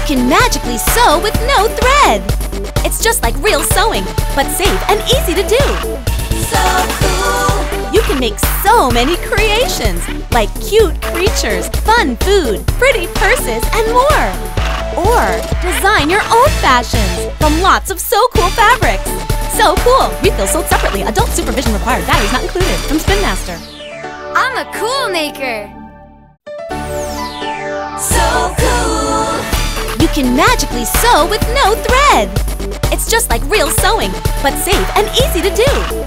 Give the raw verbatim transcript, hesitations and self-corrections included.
can magically sew with no thread! It's just like real sewing, but safe and easy to do! So cool! You can make so many creations, like cute creatures, fun food, pretty purses, and more! Or design your own fashions from lots of so cool fabrics! So cool! Refills sold separately. Adult supervision required. Batteries not included. From Spin Master. I'm a cool maker! So cool! You can magically sew with no thread! It's just like real sewing, but safe and easy to do!